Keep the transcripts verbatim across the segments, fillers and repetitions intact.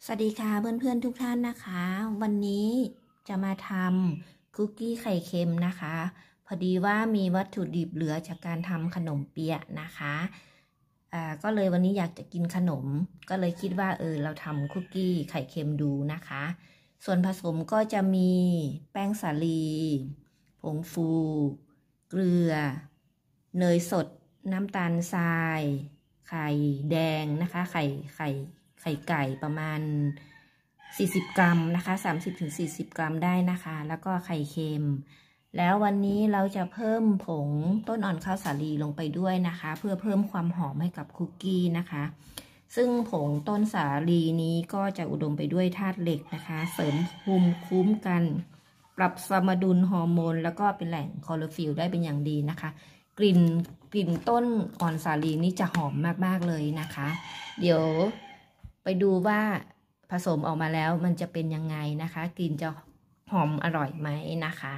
สวัสดีค่ะเพื่อนๆทุกท่านนะคะวันนี้จะมาทำคุกกี้ไข่เค็มนะคะพอดีว่ามีวัตถุดิบเหลือจากการทำขนมเปี๊ยะนะคะอ่าก็เลยวันนี้อยากจะกินขนมก็เลยคิดว่าเออเราทำคุกกี้ไข่เค็มดูนะคะส่วนผสมก็จะมีแป้งสาลีผงฟูเกลือเนยสดน้ำตาลทรายไข่แดงนะคะไข่ไข่ไข่ไก่ประมาณสี่สิบกรัมนะคะ สามสิบถึงสี่สิบ กรัมได้นะคะแล้วก็ไข่เค็มแล้ววันนี้เราจะเพิ่มผงต้นอ่อนข้าวสาลีลงไปด้วยนะคะเพื่อเพิ่มความหอมให้กับคุกกี้นะคะซึ่งผงต้นสาลีนี้ก็จะอุดมไปด้วยธาตุเหล็กนะคะเสริมภูมิคุ้มกันปรับสมดุลฮอร์โมนแล้วก็เป็นแหล่งคลอโรฟิลล์ได้เป็นอย่างดีนะคะกลิ่นกลิ่นต้นอ่อนสาลีนี่จะหอมมากๆเลยนะคะเดี๋ยวไปดูว่าผสมออกมาแล้วมันจะเป็นยังไงนะคะกลิ่นจะหอมอร่อยไหมนะคะ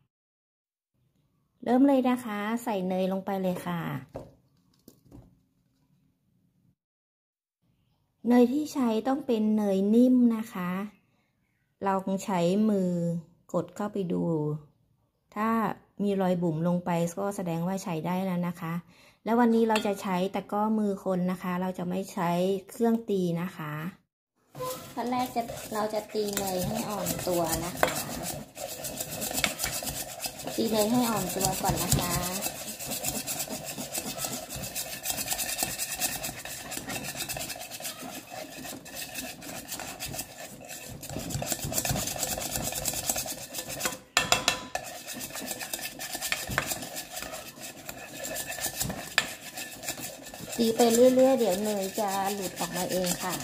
เริ่มเลยนะคะใส่เนยลงไปเลยค่ะเนยที่ใช้ต้องเป็นเนยนิ่มนะคะเราใช้มือกดเข้าไปดูถ้ามีรอยบุ๋มลงไปก็แสดงว่าใช้ได้แล้วนะคะแล้ววันนี้เราจะใช้ตะกร้อมือคนนะคะเราจะไม่ใช้เครื่องตีนะคะขั้นแรกจะเราจะตีเนยให้อ่อนตัวนะคะตีเนยให้อ่อนตัวก่อนนะคะตีไปเรื่อยๆเดี๋ยวเนยจะหลุดออกมาเองค่ะ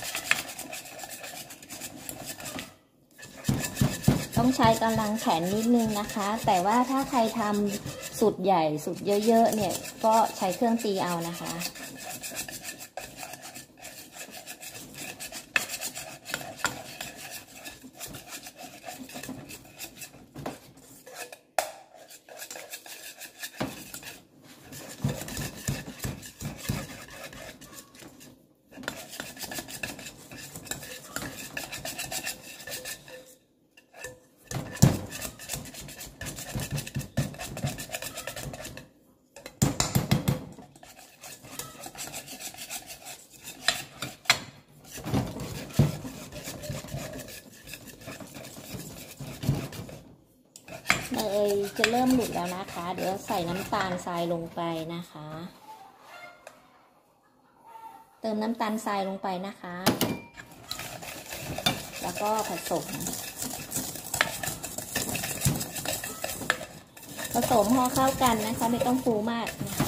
ต้องใช้กำลังแขนนิดนึงนะคะแต่ว่าถ้าใครทำสุดใหญ่สุดเยอะๆเนี่ยก็ใช้เครื่องตีเอานะคะเนยจะเริ่มหลุดแล้วนะคะเดี๋ยวใส่น้ำตาลทรายลงไปนะคะเติมน้ำตาลทรายลงไปนะคะแล้วก็ผสมผสมพอเข้ากันนะคะไม่ต้องฟูมากนะคะ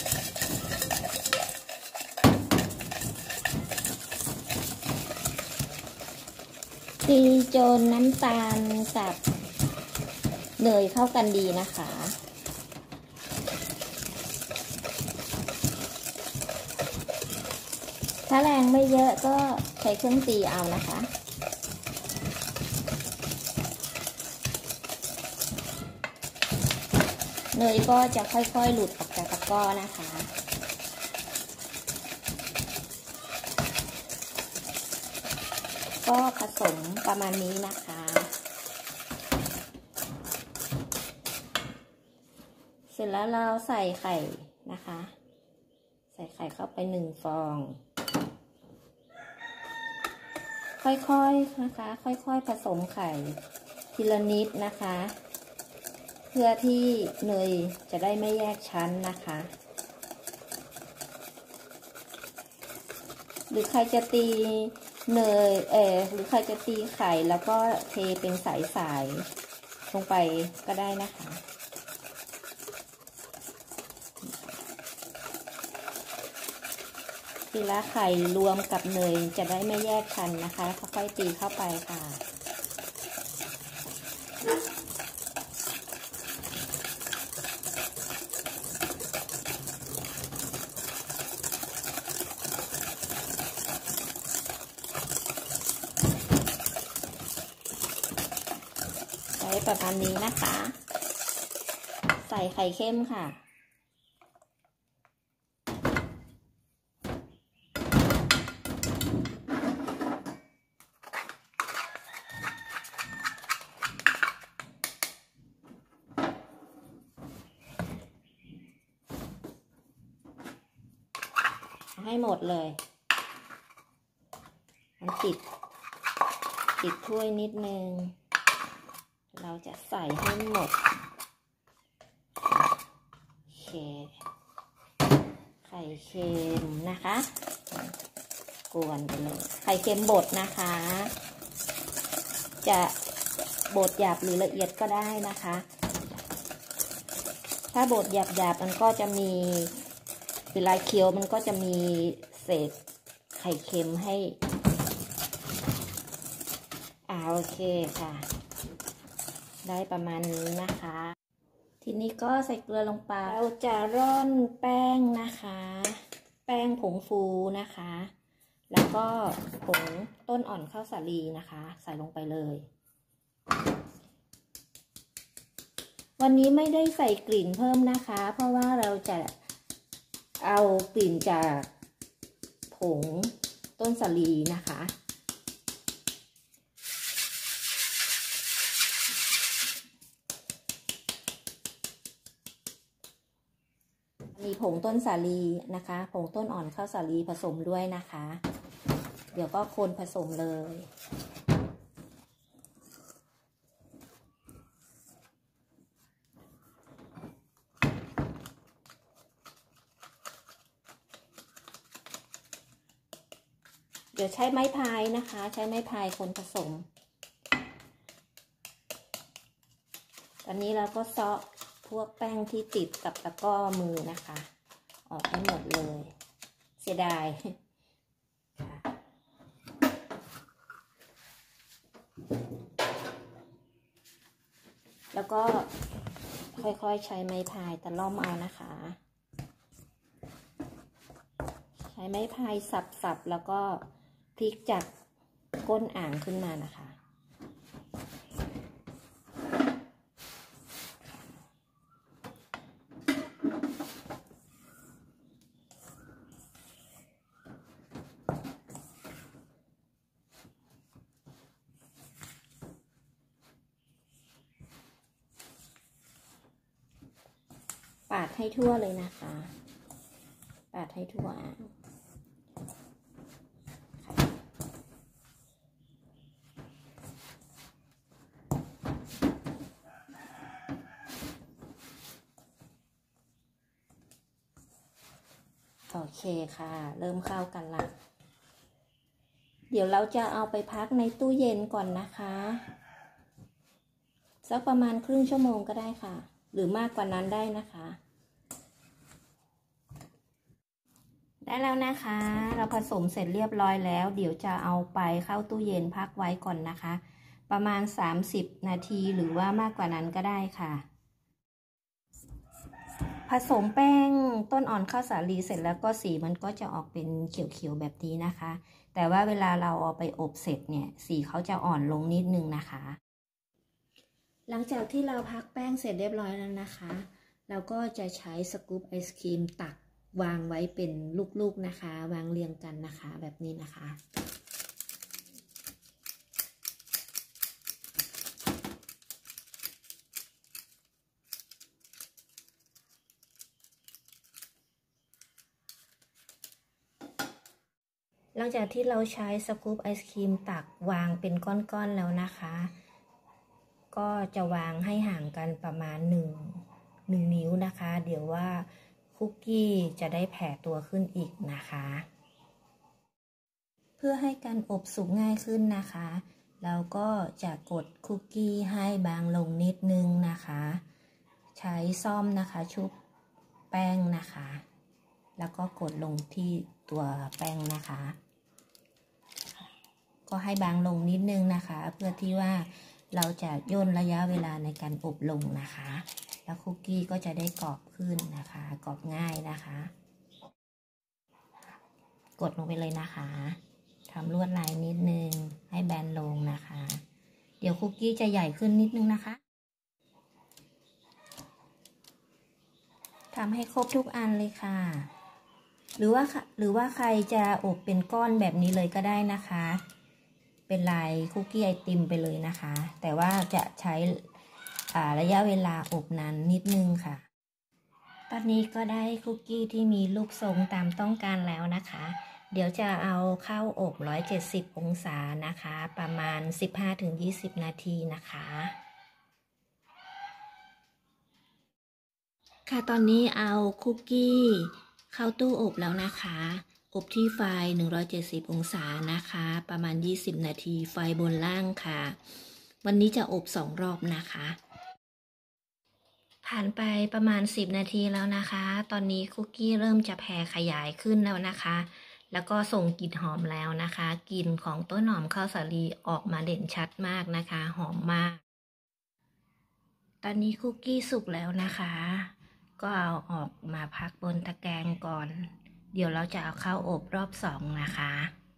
ตีจนน้ำตาลกับเนยเข้ากันดีนะคะถ้าแรงไม่เยอะก็ใช้เครื่องตีเอานะคะเนยก็จะค่อยๆหลุดออกจากตะกร้อนะคะก็ผสมประมาณนี้นะคะเสร็จแล้วเราใส่ไข่นะคะใส่ไข่เข้าไปหนึ่งฟองค่อยๆนะคะค่อยๆผสมไข่ทีละนิดนะคะเพื่อที่เนยจะได้ไม่แยกชั้นนะคะหรือใครจะตีเนยเออหรือใครจะตีไข่แล้วก็เทเป็นสายๆลงไปก็ได้นะคะทีละไข่รวมกับเนยจะได้ไม่แยกชั้นนะคะค่อยๆตีเข้าไปค่ะใช้ประมาณนี้นะคะใส่ไข่เข้มค่ะให้หมดเลยมันติดติดถ้วยนิดนึงเราจะใส่ให้หมดโอเคไข่เค็มนะคะกวนไปเลยไข่เค็มบดนะคะจะบดหยาบหรือละเอียดก็ได้นะคะถ้าบดหยาบๆมันก็จะมีเวลาเคี้ยวมันก็จะมีเศษไข่เค็มให้อ่าโอเคค่ะได้ประมาณนี้นะคะทีนี้ก็ใส่เกลือลงไปเราจะร่อนแป้งนะคะแป้งผงฟูนะคะแล้วก็ผงต้นอ่อนข้าวสาลีนะคะใส่ลงไปเลยวันนี้ไม่ได้ใส่กลิ่นเพิ่มนะคะเพราะว่าเราจะเอากลิ่นจากผงต้นสาลีนะคะมีผงต้นสาลีนะคะผงต้นอ่อนข้าวสาลีผสมด้วยนะคะเดี๋ยวก็คนผสมเลยเดี๋ยวใช้ไม้พายนะคะใช้ไม้พายคนผสมตอนนี้เราก็เซาะพวกแป้งที่ติดกับตะกร้อมือนะคะออกให้หมดเลยเสียดายแล้วก็ค่อยๆใช้ไม้พายตะล่อมเอานะคะใช้ไม้พายสับๆแล้วก็พลิกจากก้นอ่างขึ้นมานะคะปาดให้ทั่วเลยนะคะปาดให้ทั่วโอเคค่ะเริ่มเข้ากันละเดี๋ยวเราจะเอาไปพักในตู้เย็นก่อนนะคะสักประมาณครึ่งชั่วโมงก็ได้ค่ะหรือมากกว่านั้นได้นะคะได้แล้วนะคะเราผสมเสร็จเรียบร้อยแล้วเดี๋ยวจะเอาไปเข้าตู้เย็นพักไว้ก่อนนะคะประมาณสามสิบนาทีหรือว่ามากกว่านั้นก็ได้ค่ะผสมแป้งต้นอ่อนข้าวสาลีเสร็จแล้วก็สีมันก็จะออกเป็นเขียวๆแบบนี้นะคะแต่ว่าเวลาเราเอาไปอบเสร็จเนี่ยสีเขาจะอ่อนลงนิดนึงนะคะหลังจากที่เราพักแป้งเสร็จเรียบร้อยแล้วนะคะเราก็จะใช้สกู๊ปไอศครีมตักวางไว้เป็นลูกๆนะคะวางเรียงกันนะคะแบบนี้นะคะหลังจากที่เราใช้สกู๊ปไอศครีมตักวางเป็นก้อนๆแล้วนะคะก็จะวางให้ห่างกันประมาณหนึ่งหนึ่งนิ้วนะคะเดี๋ยวว่าคุกกี้จะได้แผ่ตัวขึ้นอีกนะคะเพื่อให้การอบสุกง่ายขึ้นนะคะเราก็จะกดคุกกี้ให้บางลงนิดนึงนะคะใช้ซ่อมนะคะชุบแป้งนะคะแล้วก็กดลงที่ตัวแป้งนะคะก็ให้บางลงนิดนึงนะคะเพื่อที่ว่าเราจะย่นระยะเวลาในการอบลงนะคะแล้วคุกกี้ก็จะได้กรอบขึ้นนะคะกรอบง่ายนะคะกดลงไปเลยนะคะทำลวดลายนิดนึงให้แบนลงนะคะเดี๋ยวคุกกี้จะใหญ่ขึ้นนิดนึงนะคะทำให้ครบทุกอันเลยค่ะหรือว่าหรือว่าใครจะอบเป็นก้อนแบบนี้เลยก็ได้นะคะเป็นลายคุกกี้ไอติมไปเลยนะคะแต่ว่าจะใช้ระยะเวลาอบนานนิดนึงค่ะตอนนี้ก็ได้คุกกี้ที่มีรูปทรงตามต้องการแล้วนะคะ เดี๋ยวจะเอาเข้าอบหนึ่งร้อยเจ็ดสิบองศานะคะ ประมาณ สิบห้าถึงยี่สิบ นาทีนะคะค่ะตอนนี้เอาคุกกี้เข้าตู้อบแล้วนะคะอบที่ไฟหนึ่งร้อยเจ็ดสิบองศานะคะประมาณยี่สิบนาทีไฟบนล่างค่ะวันนี้จะอบสองรอบนะคะผ่านไปประมาณสิบนาทีแล้วนะคะตอนนี้คุกกี้เริ่มจะแผ่ขยายขึ้นแล้วนะคะแล้วก็ส่งกลิ่นหอมแล้วนะคะกลิ่นของต้นหอมข้าวสาลีออกมาเด่นชัดมากนะคะหอมมากตอนนี้คุกกี้สุกแล้วนะคะก็เอาออกมาพักบนตะแกรงก่อนเดี๋ยวเราจะเอาเข้าอบรอบสองนะคะ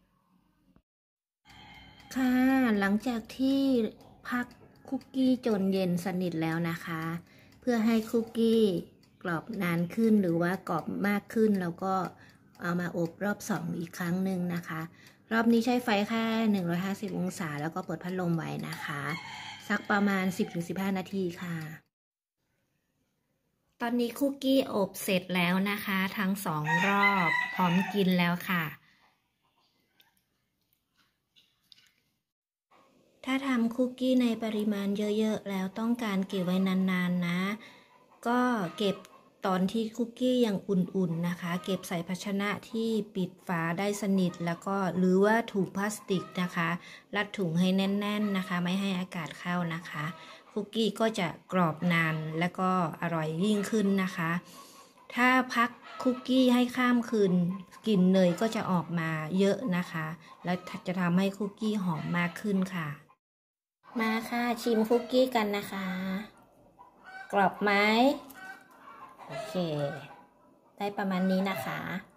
ค่ะหลังจากที่พักคุกกี้จนเย็นสนิทแล้วนะคะเพื่อให้คุกกี้กรอบนานขึ้นหรือว่ากรอบมากขึ้นแล้วก็เอามาอบรอบสองอีกครั้งหนึ่งนะคะรอบนี้ใช้ไฟแค่หนึ่งร้อยห้าสิบองศาแล้วก็เปิดพัดลมไว้นะคะสักประมาณ สิบถึงสิบห้า นาทีค่ะตอนนี้คุกกี้อบเสร็จแล้วนะคะทั้งสองรอบพร้อมกินแล้วค่ะถ้าทำคุกกี้ในปริมาณเยอะๆแล้วต้องการเก็บไว้นานๆนะก็เก็บตอนที่คุกกี้ยังอุ่นๆนะคะเก็บใส่ภาชนะที่ปิดฝาได้สนิทแล้วก็หรือว่าถุงพลาสติกนะคะรัดถุงให้แน่นๆนะคะไม่ให้อากาศเข้านะคะคุกกี้ก็จะกรอบนานและก็อร่อยยิ่งขึ้นนะคะถ้าพักคุกกี้ให้ข้ามคืนกลิ่นเนยก็จะออกมาเยอะนะคะและจะทำให้คุกกี้หอมมากขึ้นค่ะมาค่ะชิมคุกกี้กันนะคะกรอบไหมโอเคได้ประมาณนี้นะคะ